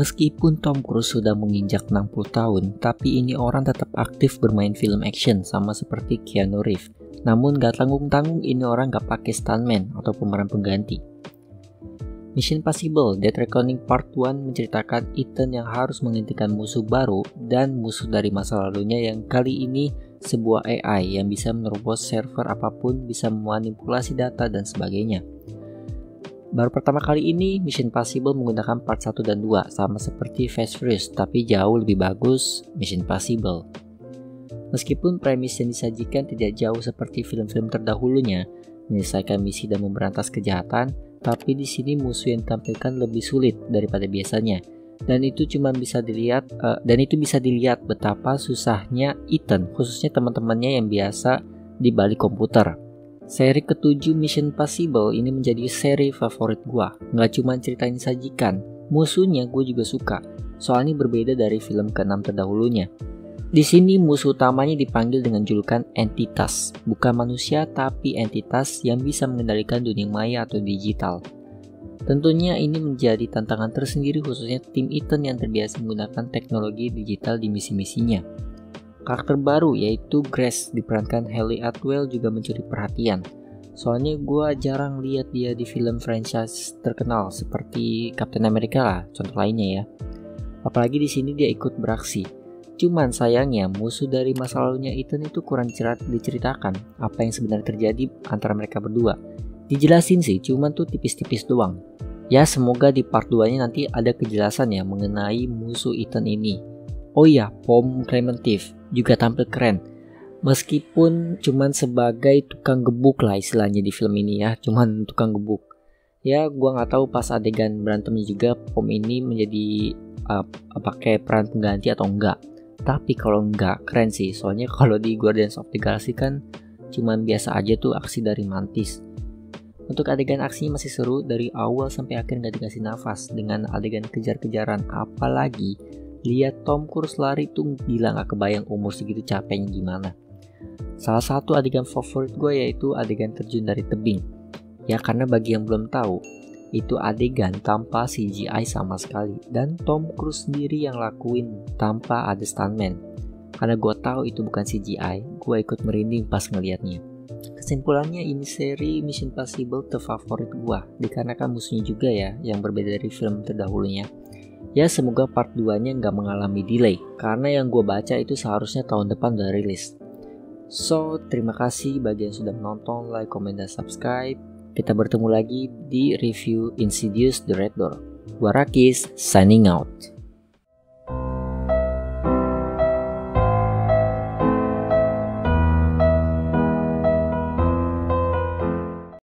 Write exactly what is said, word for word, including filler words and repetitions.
Meskipun Tom Cruise sudah menginjak enam puluh tahun, tapi ini orang tetap aktif bermain film action sama seperti Keanu Reeves. Namun gak tanggung-tanggung ini orang gak pakai stuntman atau pemeran pengganti. Mission Impossible Dead Reckoning Part satu menceritakan Ethan yang harus menghentikan musuh baru dan musuh dari masa lalunya yang kali ini sebuah A I yang bisa menerobos server apapun, bisa memanipulasi data dan sebagainya. Baru pertama kali ini Mission Impossible menggunakan part satu dan dua sama seperti Fast Furious, tapi jauh lebih bagus Mission Impossible. Meskipun premis yang disajikan tidak jauh seperti film-film terdahulunya, menyelesaikan misi dan memberantas kejahatan, tapi di sini musuh yang ditampilkan lebih sulit daripada biasanya. Dan itu cuma bisa dilihat uh, dan itu bisa dilihat betapa susahnya Ethan, khususnya teman-temannya yang biasa di balik komputer. Seri ketujuh Mission Impossible ini menjadi seri favorit gua. Nggak cuma cerita yang disajikan, musuhnya gue juga suka. Soalnya berbeda dari film keenam terdahulunya. Di sini musuh utamanya dipanggil dengan julukan entitas, bukan manusia tapi entitas yang bisa mengendalikan dunia maya atau digital. Tentunya ini menjadi tantangan tersendiri khususnya tim Ethan yang terbiasa menggunakan teknologi digital di misi-misinya. Karakter baru yaitu Grace diperankan Hayley Atwell juga mencuri perhatian. Soalnya gue jarang lihat dia di film franchise terkenal seperti Captain America lah, contoh lainnya ya. Apalagi di sini dia ikut beraksi. Cuman sayangnya musuh dari masa lalunya Ethan itu kurang cerat diceritakan apa yang sebenarnya terjadi antara mereka berdua. Dijelasin sih, cuman tuh tipis-tipis doang. Ya semoga di part dua-nya nanti ada kejelasan ya mengenai musuh Ethan ini. Oh iya, Pom Klementieff juga tampil keren. Meskipun cuman sebagai tukang gebuk lah istilahnya di film ini ya, cuman tukang gebuk. Ya gua nggak tahu pas adegan berantemnya juga Pom ini menjadi uh, pakai peran pengganti atau enggak. Tapi kalau enggak keren sih, soalnya kalau di Guardians of the Galaxy kan cuman biasa aja tuh aksi dari Mantis. Untuk adegan aksinya masih seru dari awal sampai akhir nggak dikasih nafas dengan adegan kejar-kejaran, apalagi lihat Tom Cruise lari tuh gila, gak kebayang umur segitu capeknya gimana. Salah satu adegan favorit gue yaitu adegan terjun dari tebing. Ya karena bagi yang belum tahu, itu adegan tanpa C G I sama sekali dan Tom Cruise sendiri yang lakuin tanpa ada stuntman. Karena gue tahu itu bukan C G I, gue ikut merinding pas ngelihatnya. Kesimpulannya ini seri Mission Impossible terfavorit gue, dikarenakan musuhnya juga ya yang berbeda dari film terdahulunya. Ya semoga part dua-nya nggak mengalami delay, karena yang gue baca itu seharusnya tahun depan udah rilis. So, terima kasih bagi yang sudah menonton, like, comment, dan subscribe. Kita bertemu lagi di review Insidious The Red Door. Gua Rakis, signing out.